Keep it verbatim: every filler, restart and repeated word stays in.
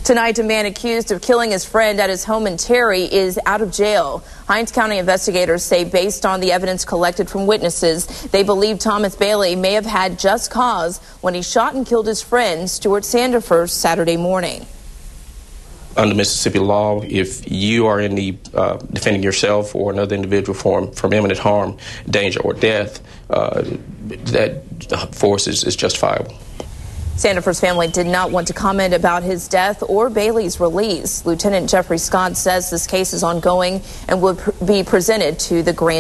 Tonight, a man accused of killing his friend at his home in Terry is out of jail. Hinds County investigators say based on the evidence collected from witnesses, they believe Thomas Bailey may have had just cause when he shot and killed his friend, Stuart Sandifer, Saturday morning. Under Mississippi law, if you are in the uh, defending yourself or another individual from, from imminent harm, danger, or death, uh, that force is, is justifiable. Sandifer's family did not want to comment about his death or Bailey's release. Lieutenant Jeffrey Scott says this case is ongoing and will pr- be presented to the grand